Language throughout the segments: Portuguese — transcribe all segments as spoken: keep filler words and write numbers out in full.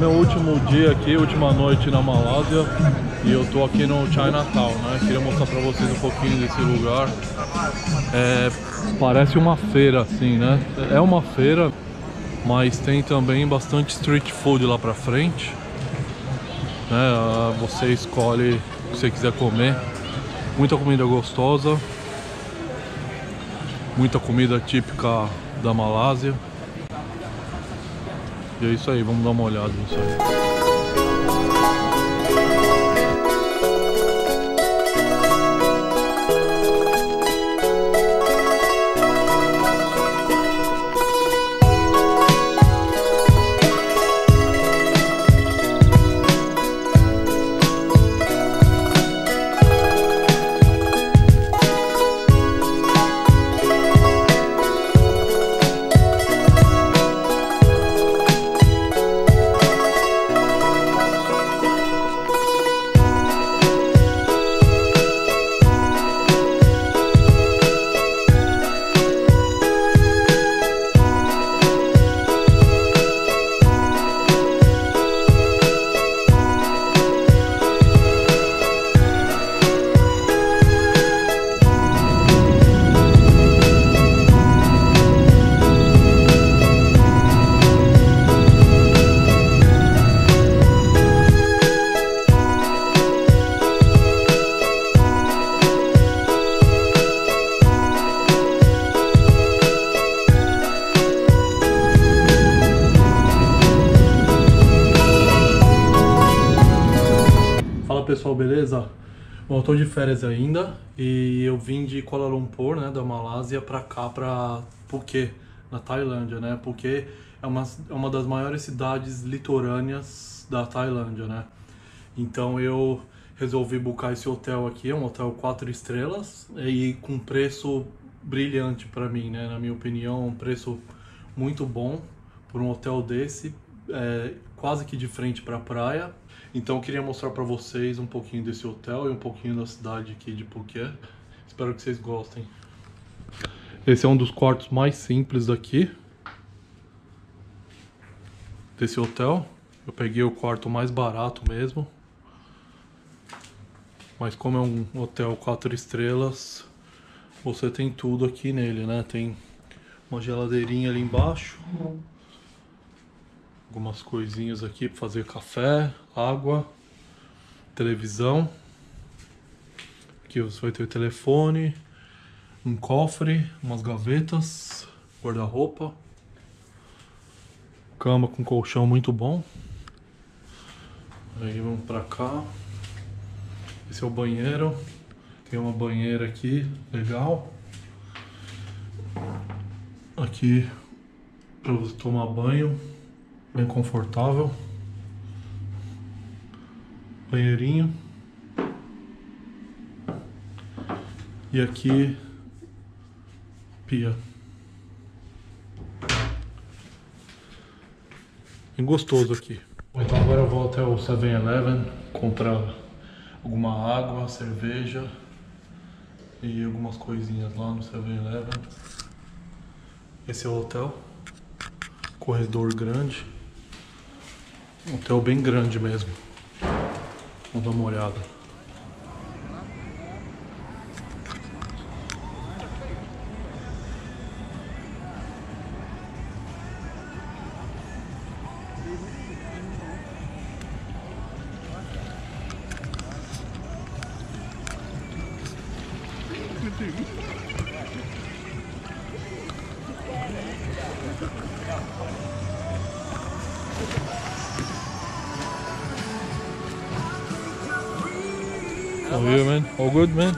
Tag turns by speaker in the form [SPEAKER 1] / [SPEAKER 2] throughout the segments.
[SPEAKER 1] meu último dia aqui, última noite na Malásia. E eu tô aqui no Chinatown, né? Queria mostrar pra vocês um pouquinho desse lugar. É, parece uma feira assim, né? É uma feira, mas tem também bastante street food lá pra frente, né? Você escolhe o que você quiser comer. Muita comida gostosa, muita comida típica da Malásia. E é isso aí, vamos dar uma olhada nisso aí. Pessoal, beleza? Bom, eu tô de férias ainda e eu vim de Kuala Lumpur, né, da Malásia, pra cá, pra Phuket, na Tailândia, né? Phuket é uma, é uma das maiores cidades litorâneas da Tailândia, né? Então eu resolvi buscar esse hotel aqui, é um hotel quatro estrelas e com preço brilhante pra mim, né? Na minha opinião, um preço muito bom por um hotel desse, é, quase que de frente pra praia. Então eu queria mostrar pra vocês um pouquinho desse hotel e um pouquinho da cidade aqui de Phuket. Espero que vocês gostem. Esse é um dos quartos mais simples daqui, desse hotel. Eu peguei o quarto mais barato mesmo. Mas como é um hotel quatro estrelas, você tem tudo aqui nele, né? Tem uma geladeirinha ali embaixo. Algumas coisinhas aqui para fazer café, água, televisão. Aqui você vai ter telefone, um cofre, umas gavetas, guarda-roupa, cama com colchão muito bom. Aí vamos pra cá. Esse é o banheiro. Tem uma banheira aqui, legal. Aqui para você tomar banho. Bem confortável. Banheirinho. E aqui, pia. Bem gostoso aqui. Então agora eu vou até o seven eleven comprar alguma água, cerveja e algumas coisinhas lá no seven eleven. Esse é o hotel. Corredor grande. Um hotel bem grande mesmo. Vamos dar uma olhada. How are you, man? All good, man?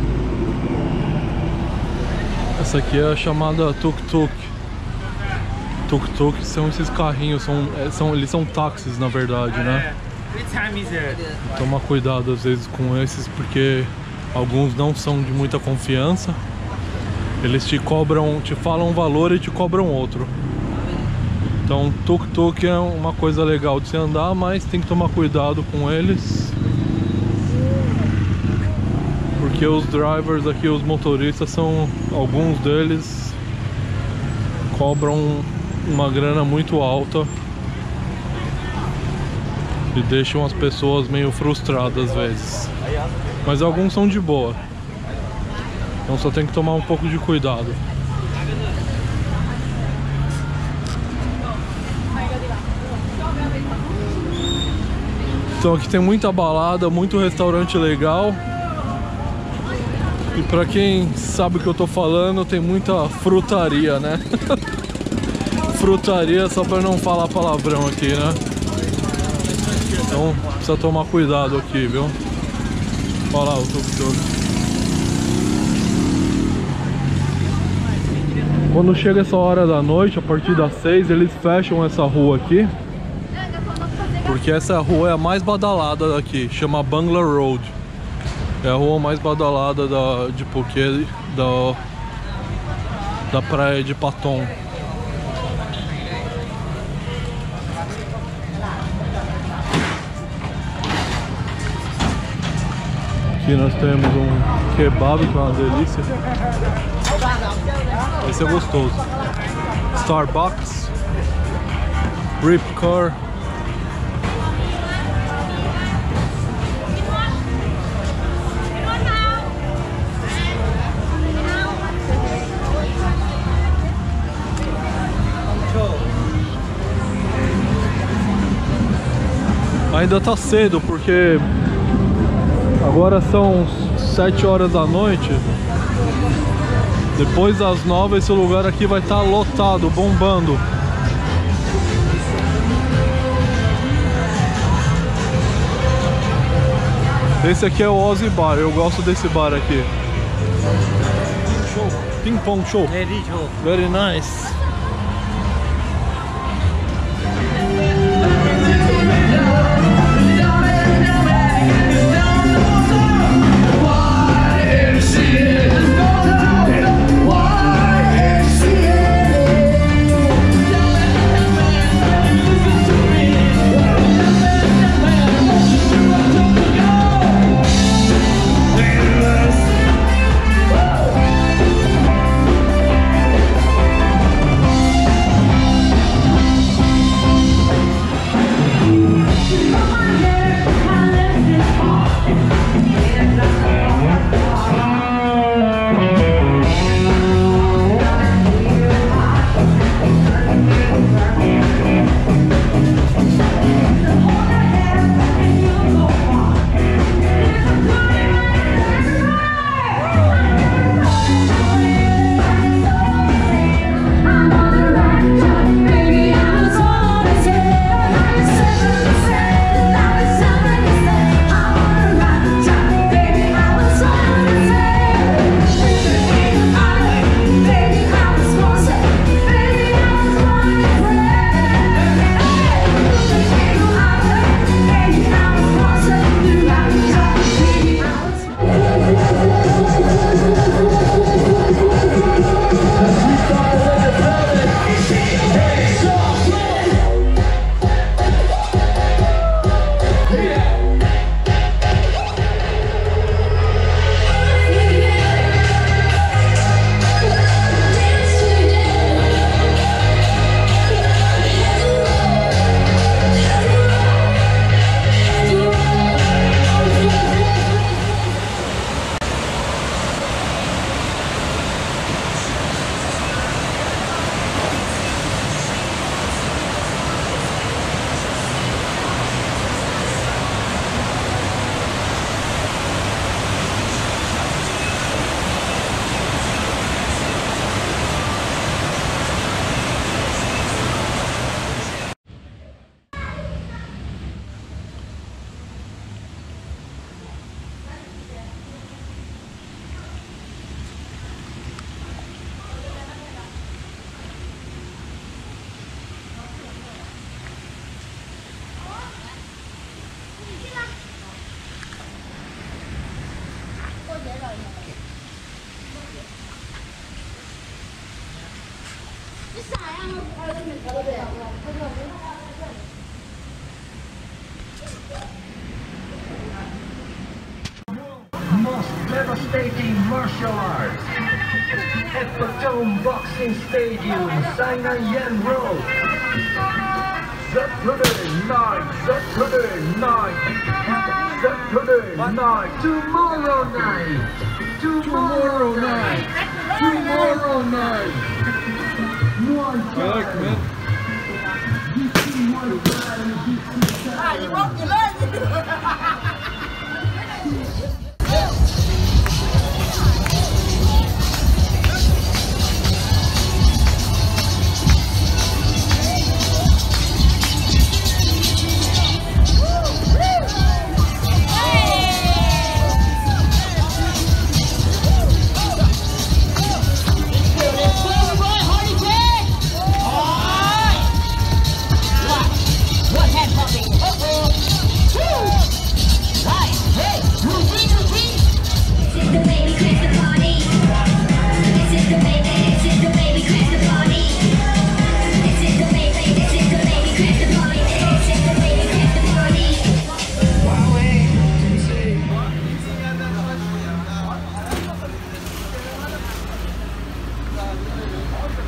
[SPEAKER 1] Essa aqui é a chamada tuk-tuk. Tuk-tuk são esses carrinhos, são, são, eles são táxis na verdade, né? Toma cuidado às vezes com esses, porque alguns não são de muita confiança. Eles te cobram, te falam um valor e te cobram outro. Então tuk-tuk é uma coisa legal de se andar, mas tem que tomar cuidado com eles, porque os drivers aqui, os motoristas, são, alguns deles cobram uma grana muito alta e deixam as pessoas meio frustradas às vezes. Mas alguns são de boa, então só tem que tomar um pouco de cuidado. Então aqui tem muita balada, muito restaurante legal. E pra quem sabe o que eu tô falando, tem muita frutaria, né? Frutaria, só pra não falar palavrão aqui, né? Então precisa tomar cuidado aqui, viu? Olha lá o tuk-tuk. Quando chega essa hora da noite, a partir das seis, eles fecham essa rua aqui, porque essa rua é a mais badalada daqui, chama Bangla Road. É a rua mais badalada da, de Phuket, da, da praia de Patong. Aqui nós temos um kebab, que é uma delícia. Esse é gostoso. Starbucks, Rip Curry. Ainda tá cedo, porque agora são sete horas da noite. Depois das nove esse lugar aqui vai estar lotado, bombando. Esse aqui é o Ozzy Bar, eu gosto desse bar aqui. Show. Ping Pong Show. Very show. Very nice.
[SPEAKER 2] Most devastating martial arts at Patong Boxing Stadium, Sainan Road. Saturday night, Saturday night, Saturday night, tomorrow night, tomorrow night, tomorrow night. Muay Thai.
[SPEAKER 3] Ah, you broke your leg!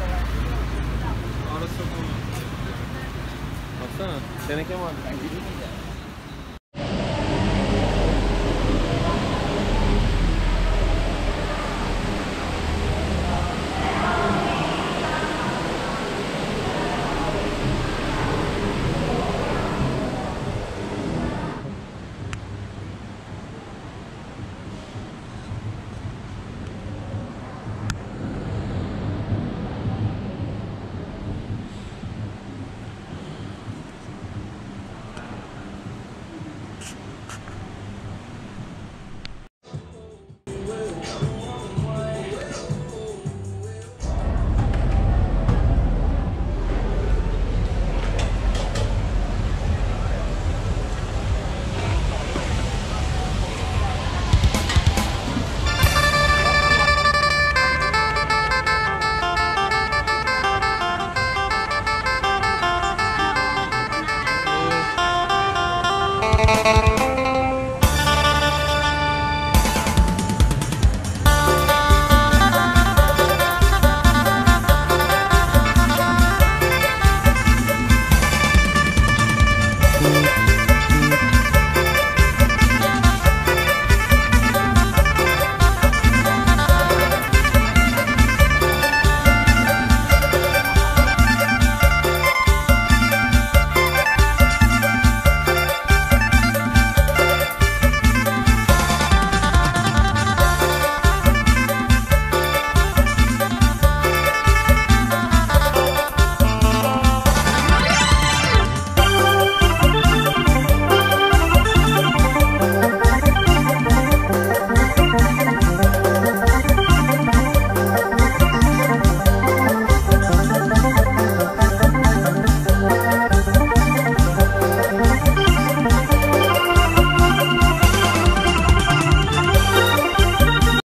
[SPEAKER 4] Baksana, seninki var.